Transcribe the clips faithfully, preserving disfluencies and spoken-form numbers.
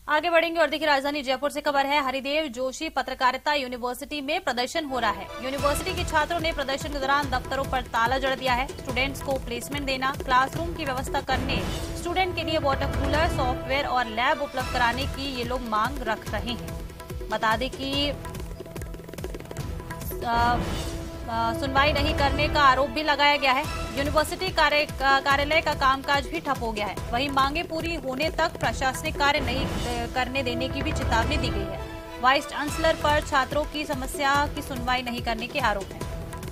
आगे बढ़ेंगे और देखिए राजधानी जयपुर से खबर है। हरिदेव जोशी पत्रकारिता यूनिवर्सिटी में प्रदर्शन हो रहा है। यूनिवर्सिटी के छात्रों ने प्रदर्शन के दौरान दफ्तरों पर ताला जड़ दिया है। स्टूडेंट्स को प्लेसमेंट देना, क्लासरूम की व्यवस्था करने, स्टूडेंट के लिए वाटर कूलर, सॉफ्टवेयर और लैब उपलब्ध कराने की ये लोग मांग रख रहे हैं। बता दें कि सुनवाई नहीं करने का आरोप भी लगाया गया है। यूनिवर्सिटी कार्यालय का कामकाज भी ठप हो गया है। वहीं मांगे पूरी होने तक प्रशासनिक कार्य नहीं करने देने की भी चेतावनी दी गई है। वाइस चांसलर पर छात्रों की समस्या की सुनवाई नहीं करने के आरोप हैं।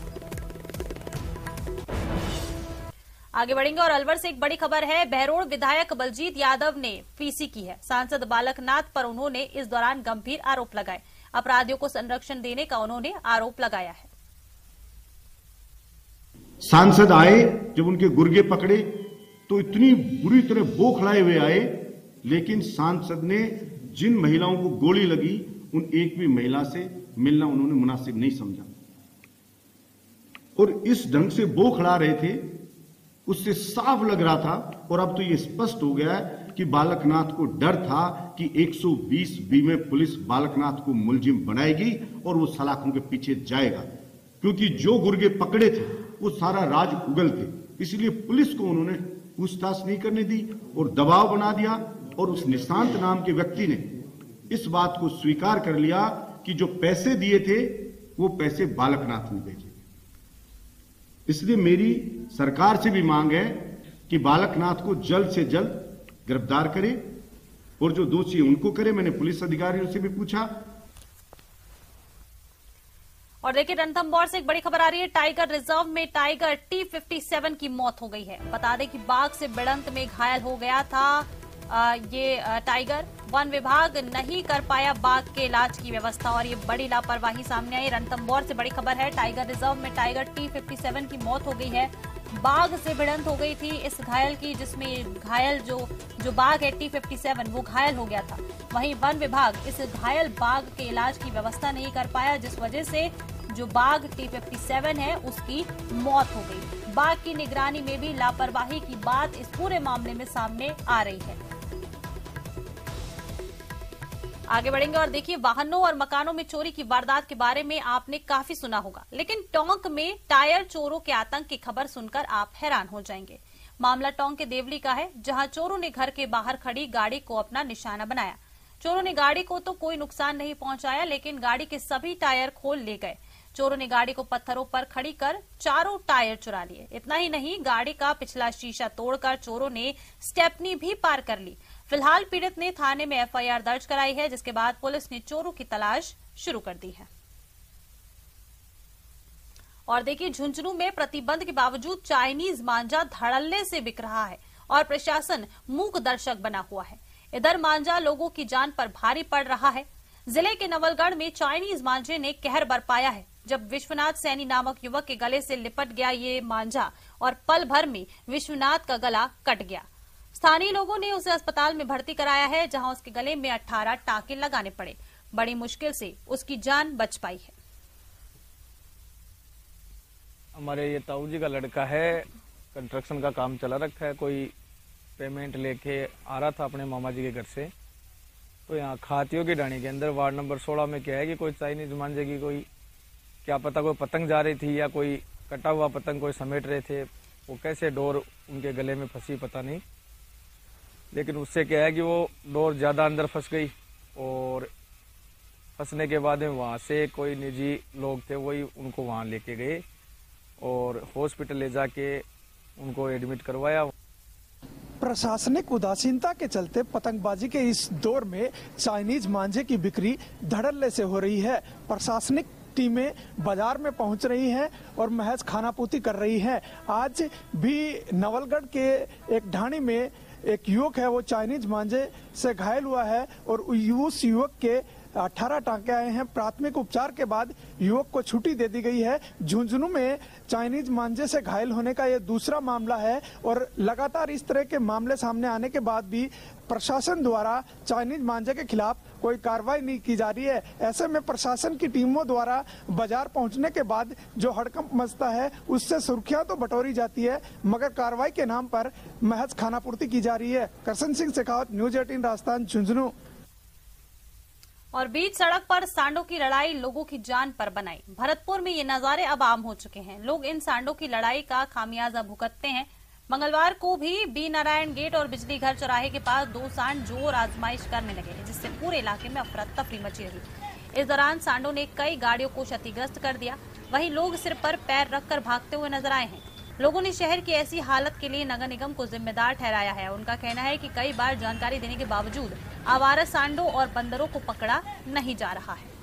आगे बढ़ेंगे और अलवर से एक बड़ी खबर है। बहरोड़ विधायक बलजीत यादव ने पीसी की है। सांसद बालकनाथ पर उन्होंने इस दौरान गंभीर आरोप लगाए। अपराधियों को संरक्षण देने का उन्होंने आरोप लगाया है। सांसद आए, जब उनके गुर्गे पकड़े तो इतनी बुरी तरह बौखलाए हुए आए, लेकिन सांसद ने जिन महिलाओं को गोली लगी उन एक भी महिला से मिलना उन्होंने मुनासिब नहीं समझा और इस ढंग से बौखला रहे थे, उससे साफ लग रहा था। और अब तो ये स्पष्ट हो गया है कि बालकनाथ को डर था कि एक सौ बीस बी में पुलिस बालकनाथ को मुलजिम बनाएगी और वो सलाखों के पीछे जाएगा, क्योंकि जो गुर्गे पकड़े थे वो सारा राज उगल थे। इसलिए पुलिस को उन्होंने पूछताछ नहीं करने दी और दबाव बना दिया और उस निशांत नाम के व्यक्ति ने इस बात को स्वीकार कर लिया कि जो पैसे दिए थे वो पैसे बालकनाथ ने भेजे। इसलिए मेरी सरकार से भी मांग है कि बालकनाथ को जल्द से जल्द गिरफ्तार करे और जो दोषी उनको करे। मैंने पुलिस अधिकारियों से भी पूछा। और देखिए रणथंभौर से एक बड़ी खबर आ रही है। टाइगर रिजर्व में टाइगर टी फिफ्टी सेवन की मौत हो गई है। बता दें कि बाघ से भिड़ंत में घायल हो गया था आ, ये आ, टाइगर। वन विभाग नहीं कर पाया बाघ के इलाज की व्यवस्था और ये बड़ी लापरवाही सामने आई। रणथंभौर से बड़ी खबर है। टाइगर रिजर्व में टाइगर टी फिफ्टी सेवन की मौत हो गई है। बाघ से भिड़ंत हो गई थी इस घायल की, जिसमें घायल जो जो बाघ है टी फिफ्टी सेवन वो घायल हो गया था। वहीं वन विभाग इस घायल बाघ के इलाज की व्यवस्था नहीं कर पाया, जिस वजह से जो बाघ टी फिफ्टी सेवन है उसकी मौत हो गई। बाघ की निगरानी में भी लापरवाही की बात इस पूरे मामले में सामने आ रही है। आगे बढ़ेंगे और देखिए वाहनों और मकानों में चोरी की वारदात के बारे में आपने काफी सुना होगा, लेकिन टोंक में टायर चोरों के आतंक की खबर सुनकर आप हैरान हो जाएंगे। मामला टोंक के देवली का है, जहां चोरों ने घर के बाहर खड़ी गाड़ी को अपना निशाना बनाया। चोरों ने गाड़ी को तो कोई नुकसान नहीं पहुंचाया, लेकिन गाड़ी के सभी टायर खोल ले गए। चोरों ने गाड़ी को पत्थरों पर खड़ी कर चारों टायर चुरा लिए। इतना ही नहीं, गाड़ी का पिछला शीशा तोड़कर चोरों ने स्टेपनी भी पार कर ली। फिलहाल पीड़ित ने थाने में एफ आई आर दर्ज कराई है, जिसके बाद पुलिस ने चोरों की तलाश शुरू कर दी है। और देखिए झुंझुनू में प्रतिबंध के बावजूद चाइनीज मांझा धड़ल्ले से बिक रहा है और प्रशासन मूक दर्शक बना हुआ है। इधर मांझा लोगों की जान पर भारी पड़ रहा है। जिले के नवलगढ़ में चाइनीज मांझे ने कहर बरपाया है। जब विश्वनाथ सैनी नामक युवक के गले से लिपट गया ये मांझा और पल भर में विश्वनाथ का गला कट गया। स्थानीय लोगों ने उसे अस्पताल में भर्ती कराया है, जहां उसके गले में अठारह टांके लगाने पड़े। बड़ी मुश्किल से उसकी जान बच पाई है। हमारे ये ताऊ जी का लड़का है, कंस्ट्रक्शन का काम चला रखा है। कोई पेमेंट लेके आ रहा था अपने मामा जी के घर से, तो यहाँ खातियों की ढाणी के अंदर वार्ड नंबर सोलह में क्या है कि कोई चाइनीज मांझे की कोई क्या पता कोई पतंग जा रही थी या कोई कटा हुआ पतंग कोई समेट रहे थे। वो कैसे डोर उनके गले में फंसी पता नहीं, लेकिन उससे क्या है कि वो डोर ज़्यादा अंदर फंस गई और फंसने के बाद में वहाँ से कोई निजी लोग थे वही उनको वहाँ लेके गए और हॉस्पिटल ले जाके उनको एडमिट करवाया। प्रशासनिक उदासीनता के चलते पतंगबाजी के इस दौर में चाइनीज मांझे की बिक्री धड़ल्ले से हो रही है। प्रशासनिक टीमें बाजार में पहुंच रही हैं और महज खानापूर्ति कर रही हैं। आज भी नवलगढ़ के एक ढाणी में एक युवक है, वो चाइनीज मांझे से घायल हुआ है और उस युवक के अठारह टांके आए हैं। प्राथमिक उपचार के बाद युवक को छुट्टी दे दी गई है। झुंझुनू में चाइनीज मांझे से घायल होने का यह दूसरा मामला है और लगातार इस तरह के मामले सामने आने के बाद भी प्रशासन द्वारा चाइनीज मांझे के खिलाफ कोई कार्रवाई नहीं की जा रही है। ऐसे में प्रशासन की टीमों द्वारा बाजार पहुंचने के बाद जो हड़कंप मचता है उससे सुर्खियां तो बटोरी जाती है, मगर कार्रवाई के नाम पर महज खानापूर्ति की जा रही है। करसन सिंह शेखावत, न्यूज अठारह राजस्थान, झुंझुनू। और बीच सड़क पर सांडों की लड़ाई लोगों की जान पर बनाई। भरतपुर में ये नजारे अब आम हो चुके हैं। लोग इन सांडों की लड़ाई का खामियाजा भुगतते हैं। मंगलवार को भी बी नारायण गेट और बिजली घर चौराहे के पास दो सांड जोर आजमाइश करने लगे, जिससे पूरे इलाके में अफरा तफरी मची रही। इस दौरान सांडों ने कई गाड़ियों को क्षतिग्रस्त कर दिया। वहीं लोग सिर पर पैर रखकर भागते हुए नजर आए हैं। लोगों ने शहर की ऐसी हालत के लिए नगर निगम को जिम्मेदार ठहराया है। उनका कहना है कि कई बार जानकारी देने के बावजूद आवारा सांडों और बंदरों को पकड़ा नहीं जा रहा है।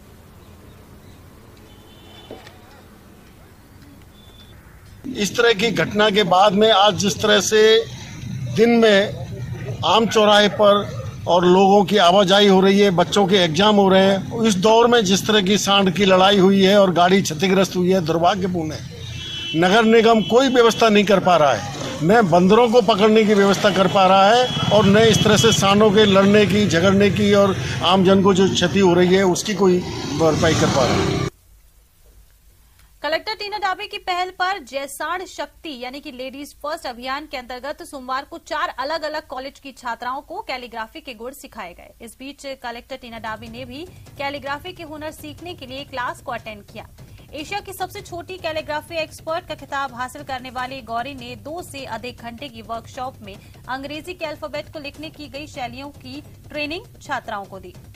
इस तरह की घटना के बाद में आज जिस तरह से दिन में आम चौराहे पर और लोगों की आवाजाही हो रही है, बच्चों के एग्जाम हो रहे हैं, इस दौर में जिस तरह की सांड की लड़ाई हुई है और गाड़ी क्षतिग्रस्त हुई है, दुर्भाग्यपूर्ण है। नगर निगम कोई व्यवस्था नहीं कर पा रहा है, न बंदरों को पकड़ने की व्यवस्था कर पा रहा है और न इस तरह से सांडों के लड़ने की, झगड़ने की और आमजन को जो क्षति हो रही है उसकी कोई भरपाई कर पा रहा है। कलेक्टर टीना डाबे की पहल पर जयसाण शक्ति यानी कि लेडीज फर्स्ट अभियान के अंतर्गत सोमवार को चार अलग अलग कॉलेज की छात्राओं को कैलीग्राफी के गुर सिखाए गए। इस बीच कलेक्टर टीना डाबे ने भी कैलीग्राफी के हुनर सीखने के लिए क्लास को अटेंड किया। एशिया की सबसे छोटी कैलीग्राफी एक्सपर्ट का खिताब हासिल करने वाली गौरी ने दो से अधिक घंटे की वर्कशॉप में अंग्रेजी के अल्फाबेट को लिखने की गई शैलियों की ट्रेनिंग छात्राओं को दी।